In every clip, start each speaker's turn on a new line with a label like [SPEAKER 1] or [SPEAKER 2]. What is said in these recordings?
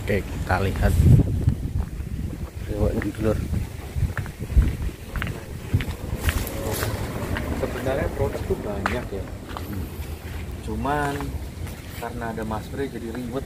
[SPEAKER 1] Oke, kita lihat. Lewat dulur.
[SPEAKER 2] Sebenarnya produk tuh banyak ya. Cuman karena ada Mas Bre jadi ribet.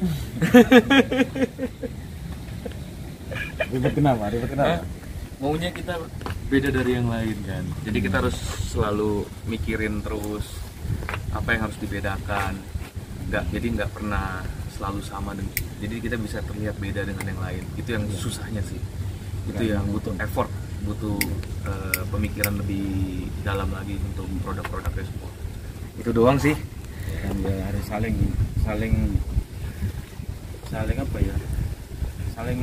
[SPEAKER 3] Ribet kenapa?
[SPEAKER 2] Maunya kita beda dari yang lain kan. Jadi kita harus selalu mikirin terus apa yang harus dibedakan. Jadi nggak pernah selalu sama. Jadi kita bisa terlihat beda dengan yang lain. Itu yang susahnya sih. Itu yang butuh effort, butuh pemikiran lebih dalam lagi untuk produk-produknya semua. Itu doang sih.
[SPEAKER 3] Dan ya harus saling apa ya? Saling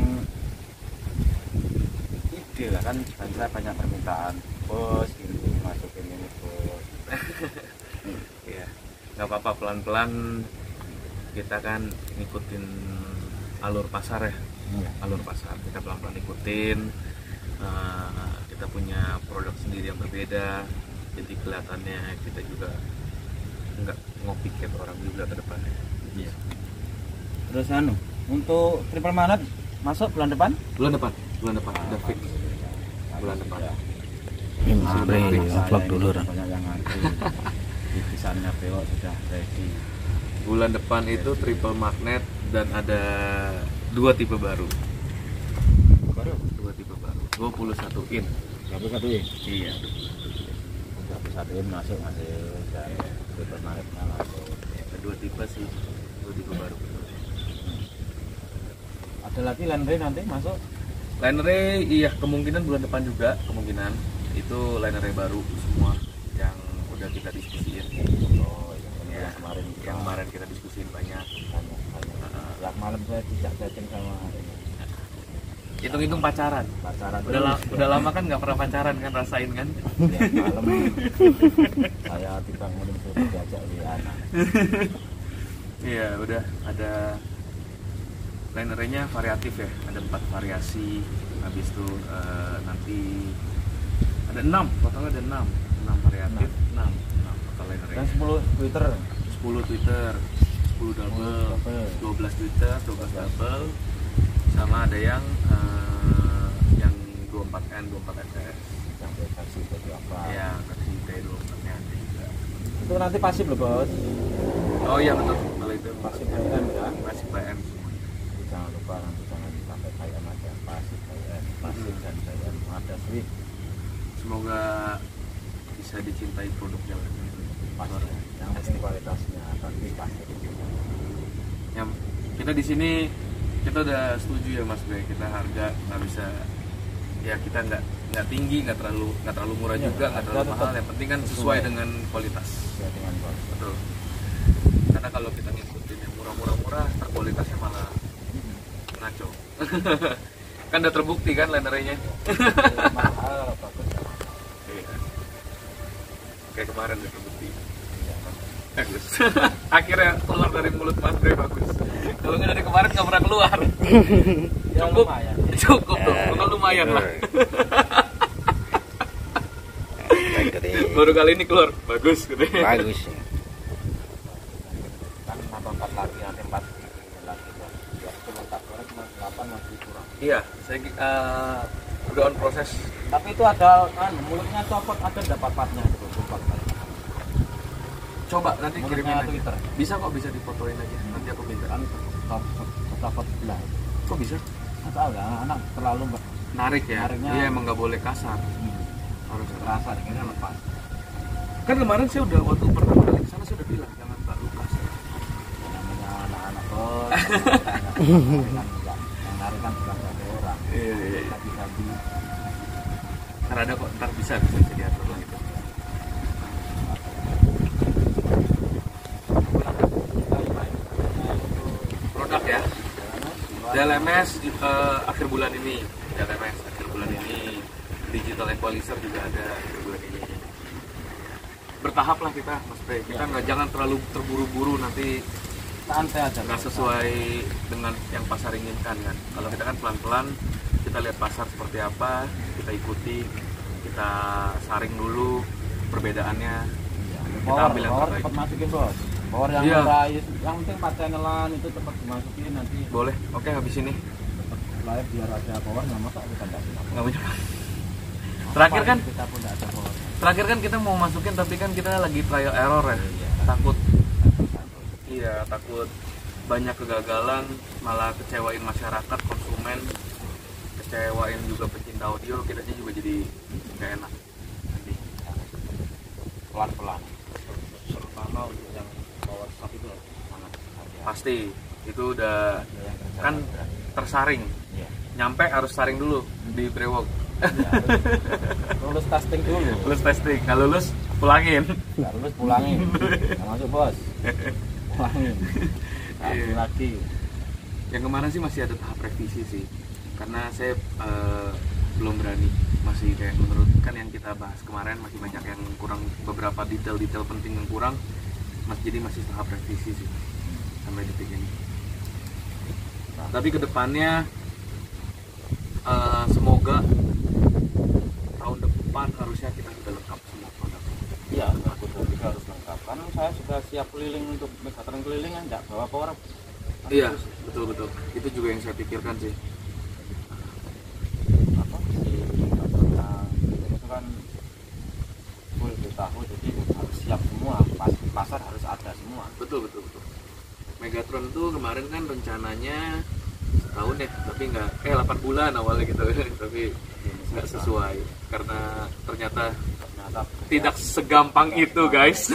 [SPEAKER 3] ide lah kan. Saya banyak permintaan, bos ini masukin ini bos.
[SPEAKER 2] Ya, nggak apa-apa, pelan-pelan kita kan ngikutin alur pasar ya. Alur pasar kita pelan-pelan ikutin. Kita punya produk sendiri yang berbeda, jadi kelihatannya kita juga nggak ngopiket orang juga ke depannya.
[SPEAKER 3] Iya. Terus untuk triple manet masuk bulan depan?
[SPEAKER 2] Bulan depan udah fix. Bulan depan.
[SPEAKER 1] Ini Mas Bre vlog dulur.
[SPEAKER 3] Banyak yang ngantri. Desainnya Bewok sudah ready.
[SPEAKER 2] Bulan depan itu triple magnet dan ada 2 tipe baru. 2 tipe baru. 21 in.
[SPEAKER 3] 21 in.
[SPEAKER 2] Iya.
[SPEAKER 3] 21 in masuk dan triple magnetnya masuk.
[SPEAKER 2] Ada 2 tipe sih. 2 tipe baru.
[SPEAKER 3] Ada lagi Landry nanti masuk?
[SPEAKER 2] Linery iya kemungkinan bulan depan juga, kemungkinan itu linery baru semua yang udah kita diskusiin.
[SPEAKER 3] Oh iya, yang kemarin
[SPEAKER 2] kita diskusiin banyak.
[SPEAKER 3] Yang malam saya tidak chatting sama ini.
[SPEAKER 2] Hitung-hitung pacaran. Udah lama kan nggak pernah pacaran kan, rasain kan?
[SPEAKER 3] Ya, malam saya dibangunin suruh diajak Liana.
[SPEAKER 2] Iya udah ada. Linernya variatif ya, ada 4 variasi. Habis itu nanti ada 6, totalnya ada 6 variatif, 6 total linernya.
[SPEAKER 3] Dan 10 Twitter,
[SPEAKER 2] 10 double, 12 Twitter, 12 double, sama ada yang 24N, 24SS.
[SPEAKER 3] Yang versi apa?
[SPEAKER 2] Ya, versi T24-nya ada juga.
[SPEAKER 3] Itu nanti pasif loh bos.
[SPEAKER 2] Oh iya betul, kalau itu
[SPEAKER 3] Pasif PM ya.
[SPEAKER 2] masih PM.
[SPEAKER 3] Jangan lupa nanti jangan sampai PM aja, pasif PM, pasif dan PM ada sweet.
[SPEAKER 2] Semoga bisa dicintai produknya.
[SPEAKER 3] Pasif. Yang penting kualitasnya, tapi pasif.
[SPEAKER 2] Yang kita di sini kita udah setuju ya Mas Bre, kita harga nggak bisa ya, kita nggak tinggi, nggak terlalu murah
[SPEAKER 3] Ya,
[SPEAKER 2] juga, nggak terlalu mahal. Yang penting kan sesuai dengan kualitas.
[SPEAKER 3] Ya, dengan kualitas.
[SPEAKER 2] Betul. Karena kalau kita ngikutin yang murah, kualitasnya malah ngaco. Kan udah terbukti kan linernya.
[SPEAKER 3] Mahal, bagus.
[SPEAKER 2] Iya. Kayak kemarin udah terbukti. Bagus. Akhirnya keluar dari mulut Mas Bre, bagus. Kalau nggak dari kemarin nggak pernah keluar.
[SPEAKER 3] Ya,
[SPEAKER 2] Cukup dong, bukan lumayan lah. Baru kali ini keluar, bagus.
[SPEAKER 1] Bagus.
[SPEAKER 3] Kan tambah 4 lagi, nanti 4 lagi. Ya, cuma tak cuma 8 masih kurang.
[SPEAKER 2] Iya, saya udah on proses.
[SPEAKER 3] Tapi itu ada mulutnya copot, ada dapat partnya itu,
[SPEAKER 2] Coba nanti kirimin aja.
[SPEAKER 3] Twitter.
[SPEAKER 2] Bisa kok, bisa difotoin aja. Nanti aku minta.
[SPEAKER 3] Kan copot sebelah.
[SPEAKER 2] Kok bisa?
[SPEAKER 3] Tahu ya, anak terlalu
[SPEAKER 2] Narik ya.
[SPEAKER 3] Nariknya-
[SPEAKER 2] Iya, emang nggak boleh kasar. Harus
[SPEAKER 3] terasa, kayaknya lepas.
[SPEAKER 2] Kan kemarin saya udah waktu pertama kali kesana saya udah bilang jangan terlalu kasar.
[SPEAKER 3] Namanya anak-anak bos. Yang narik kan bukan satu orang.
[SPEAKER 2] Iya.
[SPEAKER 3] Lagi-lagi.
[SPEAKER 2] Ntar ada kok, ntar bisa jadi atur lah gitu. Produk ya. DLMS akhir bulan ini. DLMS akhir bulan ini. Digital Equalizer juga ada akhir bulan ini. Bertahap lah kita, Mas Bre. Kita jangan terlalu terburu-buru, nanti
[SPEAKER 3] Santai aja.
[SPEAKER 2] nggak sesuai dengan yang pasar inginkan kan. Kalau kita kan pelan-pelan, kita lihat pasar seperti apa, kita ikuti, kita saring dulu perbedaannya, kita ambil yang terbaik.
[SPEAKER 3] Cepat masukin bos. power yang
[SPEAKER 2] Iya.
[SPEAKER 3] meraih, yang penting 4 channelan itu tetap dimasukin nanti
[SPEAKER 2] Boleh. Oke, habis ini
[SPEAKER 3] live biar ada powernya, masa kita nggak punya power?
[SPEAKER 2] nggak punya. Terakhir kan,
[SPEAKER 3] Kita pun nggak ada power.
[SPEAKER 2] terakhir kan kita mau masukin tapi kan kita lagi trial error ya.
[SPEAKER 3] Iya.
[SPEAKER 2] Takut. Iya, takut banyak kegagalan, malah kecewain masyarakat, konsumen, kecewain juga pecinta audio, kitanya juga jadi nggak enak. Nanti
[SPEAKER 3] Pelan-pelan. Terutama untuk yang power stop itu sangat hati-hati.
[SPEAKER 2] pasti itu udah
[SPEAKER 3] Ada yang kerja
[SPEAKER 2] kan
[SPEAKER 3] berat.
[SPEAKER 2] tersaring,
[SPEAKER 3] Iya.
[SPEAKER 2] nyampe harus saring dulu di brewok.
[SPEAKER 3] Iya, harus lulus testing dulu.
[SPEAKER 2] Lulus testing, nggak lulus pulangin.
[SPEAKER 3] Nggak lulus pulangin. Nggak masuk bos. Pulangin.
[SPEAKER 2] Iya.
[SPEAKER 3] Kasih lagi.
[SPEAKER 2] Yang kemarin sih masih ada tahap revisi sih, karena saya belum berani, masih kayak menurut kan yang kita bahas kemarin masih banyak yang kurang, beberapa detail-detail penting yang kurang, jadi masih tahap revisi sih sampai detik ini. Tapi kedepannya semoga tahun depan harusnya kita sudah lengkap semua produk.
[SPEAKER 3] Iya, aku juga harus lengkap. Kan saya sudah siap keliling untuk Megatron keliling kan, nggak bawa power.
[SPEAKER 2] Iya, betul. Itu juga yang saya pikirkan sih.
[SPEAKER 3] Apa sih Megatron itu kan full di tahu, jadi harus siap semua. Pas di pasar harus ada semua.
[SPEAKER 2] Betul. Megatron tuh kemarin kan rencananya setahun ya, tapi nggak 8 bulan awalnya gitu, tapi nggak sesuai karena ternyata tidak segampang itu guys.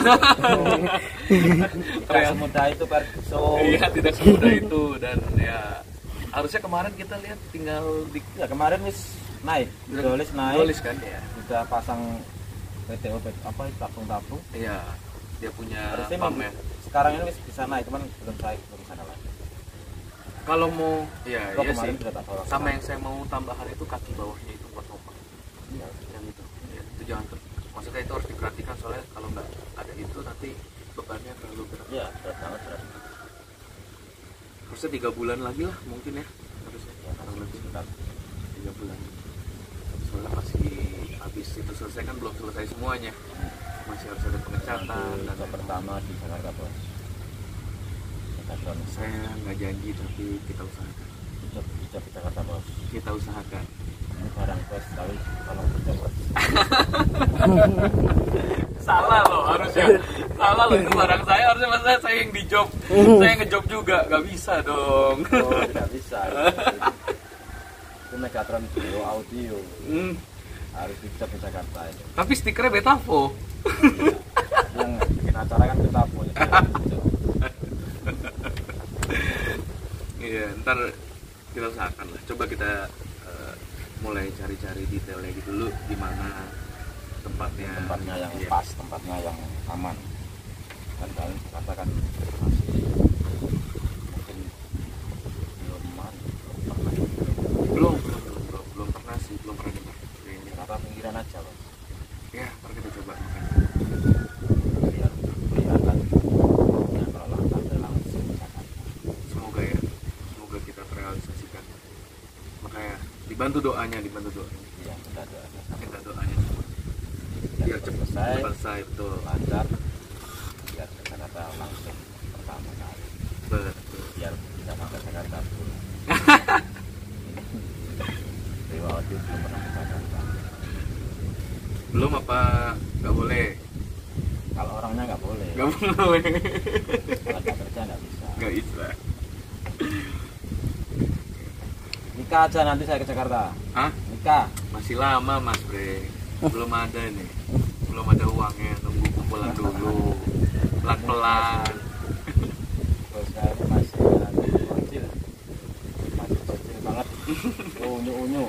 [SPEAKER 3] Tidak semudah itu Ferguson.
[SPEAKER 2] Iya, tidak semudah itu, dan ya harusnya kemarin kita lihat tinggal di
[SPEAKER 3] Ya kemarin wis naik, hidrolis naik.
[SPEAKER 2] Hidrolis kan ya.
[SPEAKER 3] Sudah pasang PTO apa itu tabung-tabung.
[SPEAKER 2] Iya, dia punya
[SPEAKER 3] Harusnya
[SPEAKER 2] pumpnya.
[SPEAKER 3] sekarang ini wis bisa naik, cuman belum sana lagi.
[SPEAKER 2] Kalau mau ya
[SPEAKER 3] Kalau
[SPEAKER 2] iya
[SPEAKER 3] kemarin
[SPEAKER 2] sih.
[SPEAKER 3] sudah tak dorong.
[SPEAKER 2] Sama yang saya mau tambahan itu kaki bawahnya itu buat nomor.
[SPEAKER 3] Iya.
[SPEAKER 2] Yang itu. Ya, itu jangan maksudnya itu harus diperhatikan, soalnya kalau nggak ada itu nanti bebannya terlalu berat.
[SPEAKER 3] Iya, berat banget berat.
[SPEAKER 2] Harusnya 3 bulan lagi lah mungkin ya, harusnya
[SPEAKER 3] Ya,
[SPEAKER 2] kurang lebih
[SPEAKER 3] sekitar
[SPEAKER 2] 3 bulan. Soalnya masih habis itu selesai kan, belum selesai semuanya, masih harus ada pengecatan
[SPEAKER 3] nanti
[SPEAKER 2] dan
[SPEAKER 3] yang pertama di Jakarta bos. Megatron
[SPEAKER 2] saya nggak janji tapi kita usahakan.
[SPEAKER 3] hijab di Jakarta bos.
[SPEAKER 2] Kita usahakan.
[SPEAKER 3] Ini barang bos, tapi tolong kerja bos.
[SPEAKER 2] Salah loh harusnya, salah loh, itu barang saya, harusnya masalah saya yang di job, saya ngejob juga, nggak bisa dong.
[SPEAKER 3] Oh, tidak bisa. Itu Megatron Bio Audio harus hijab di Jakarta itu.
[SPEAKER 2] Tapi stikernya Betavo.
[SPEAKER 3] Yang bikin acara kan kita punya.
[SPEAKER 2] Iya, ntar kita usahakan lah. Coba kita mulai cari-cari detailnya gitu dulu, di mana tempatnya
[SPEAKER 3] Yang
[SPEAKER 2] iya.
[SPEAKER 3] pas, tempatnya yang aman. Kan kalian Jakarta kan masih mungkin
[SPEAKER 2] belum pernah sih, belum pernah dengar. Kayaknya.
[SPEAKER 3] Jakarta pinggiran aja loh.
[SPEAKER 2] Ya, ntar kita coba.
[SPEAKER 3] Biar kelihatan maunya kalau langkah langsung Jakarta.
[SPEAKER 2] Semoga ya, semoga kita terrealisasikan. Makanya dibantu doanya.
[SPEAKER 3] Iya, kita doa.
[SPEAKER 2] Kita doanya semua. Biar cepat selesai, betul.
[SPEAKER 3] Lancar. Biar ke Jakarta langsung pertama kali.
[SPEAKER 2] Betul.
[SPEAKER 3] Biar bisa sampai Jakarta dulu. Dewa Audio belum pernah ke Jakarta.
[SPEAKER 2] Belum apa nggak boleh?
[SPEAKER 3] Kalau orangnya nggak boleh.
[SPEAKER 2] Nggak boleh.
[SPEAKER 3] Kalau nggak kerja nggak bisa.
[SPEAKER 2] Nggak bisa.
[SPEAKER 3] Nikah aja nanti saya ke Jakarta.
[SPEAKER 2] Hah?
[SPEAKER 3] Nikah.
[SPEAKER 2] Masih lama Mas Bre. Belum ada nih. Belum ada uangnya. Nunggu kumpulan dulu. Pelan-pelan.
[SPEAKER 3] Bos saya ini masih kecil. Masih kecil banget. Unyu-unyu.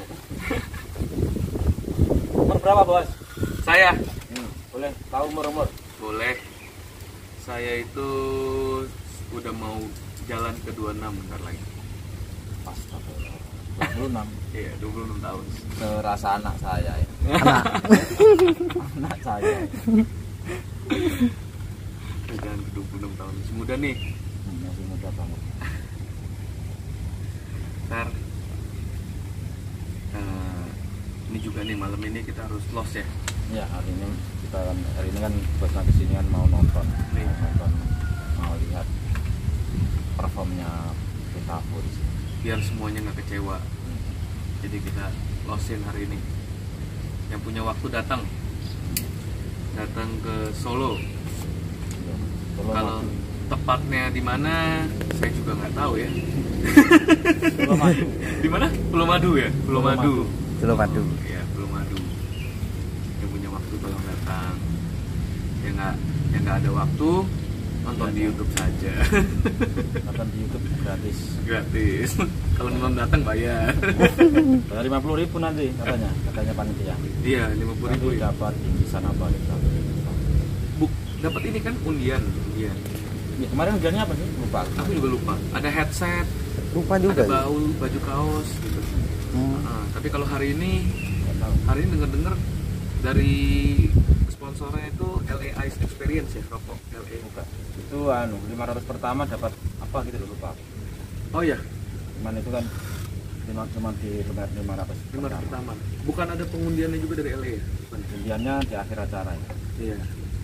[SPEAKER 3] Umur berapa bos?
[SPEAKER 2] Saya
[SPEAKER 3] Boleh tahu umur?
[SPEAKER 2] boleh. Saya itu udah mau jalan ke 26 bentar lagi.
[SPEAKER 3] Pas 26.
[SPEAKER 2] Iya, 26 tahun.
[SPEAKER 3] Serasa anak saya ya. Anak saya.
[SPEAKER 2] Jalan ke 26 tahun. Masih muda nih.
[SPEAKER 3] Masih muda banget.
[SPEAKER 2] Ntar ini juga nih, malam ini kita harus loss ya.
[SPEAKER 3] Ya hari ini kan bos nanti sini kan mau nonton.
[SPEAKER 2] Nih.
[SPEAKER 3] Nonton mau lihat performnya Betapu di sini.
[SPEAKER 2] biar semuanya nggak kecewa. Jadi kita losin hari ini. Yang punya waktu datang ke Solo.
[SPEAKER 3] Solo
[SPEAKER 2] Kalau
[SPEAKER 3] maju.
[SPEAKER 2] tepatnya di mana saya juga nggak tahu ya.
[SPEAKER 3] Solo maju.
[SPEAKER 2] Di mana? Pulau Madu ya? Pulau
[SPEAKER 3] Pulau
[SPEAKER 2] Madu.
[SPEAKER 1] Solo Madu.
[SPEAKER 2] Ya, Pulau Madu. Yang punya waktu tolong datang. Yang nggak ada waktu nonton di YouTube saja.
[SPEAKER 3] Nonton di YouTube gratis.
[SPEAKER 2] Gratis. Kalau nonton datang bayar.
[SPEAKER 3] Bayar 50.000 nanti katanya panitia.
[SPEAKER 2] Iya, 50.000 ya.
[SPEAKER 3] Dapat bingkisan apa gitu.
[SPEAKER 2] Dapat ini kan undian.
[SPEAKER 3] Ya, kemarin undiannya apa sih? Lupa.
[SPEAKER 2] Aku juga lupa. Ada headset,
[SPEAKER 1] Lupa juga.
[SPEAKER 2] ada baju kaos gitu. Tapi kalau hari ini
[SPEAKER 3] Nggak tahu.
[SPEAKER 2] dengar dari sponsornya itu LA Ice Experience ya, rokok LA.
[SPEAKER 3] Bukan. Itu 500 pertama dapat apa gitu loh, lupa.
[SPEAKER 2] Oh ya,
[SPEAKER 3] Cuman itu kan cuma di 500
[SPEAKER 2] 500 pertama. Bukan ada pengundiannya juga dari LA ya? Bukan.
[SPEAKER 3] Undiannya di akhir acara ya.
[SPEAKER 2] Iya.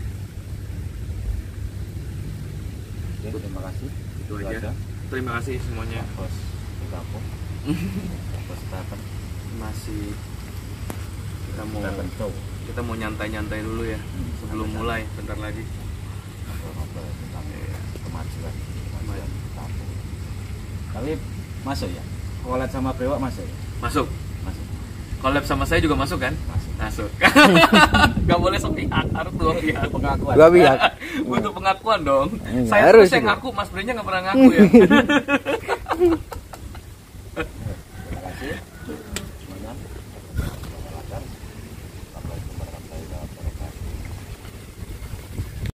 [SPEAKER 3] Oke, terima kasih.
[SPEAKER 2] Itu aja. Terima kasih semuanya.
[SPEAKER 3] Bos Betapu. Bos Stephen.
[SPEAKER 2] Masih
[SPEAKER 3] Show.
[SPEAKER 2] kita mau nyantai-nyantai dulu ya sebelum mulai bentar lagi.
[SPEAKER 3] Ngobrol tentang kemajuan
[SPEAKER 2] Kemajuan.
[SPEAKER 3] Betapu. Tapi masuk ya? Collab sama Brewok masuk ya?
[SPEAKER 2] Masuk.
[SPEAKER 3] Masuk.
[SPEAKER 2] Collab sama saya juga masuk kan?
[SPEAKER 3] Masuk.
[SPEAKER 2] Masuk. Gak boleh sepihak, harus dua pihak.
[SPEAKER 3] Pengakuan.
[SPEAKER 1] Dua pihak.
[SPEAKER 2] Butuh pengakuan dong.
[SPEAKER 1] Iya,
[SPEAKER 2] Saya
[SPEAKER 1] harus
[SPEAKER 2] terus yang
[SPEAKER 1] itu.
[SPEAKER 2] ngaku, Mas Brenya nggak pernah ngaku ya.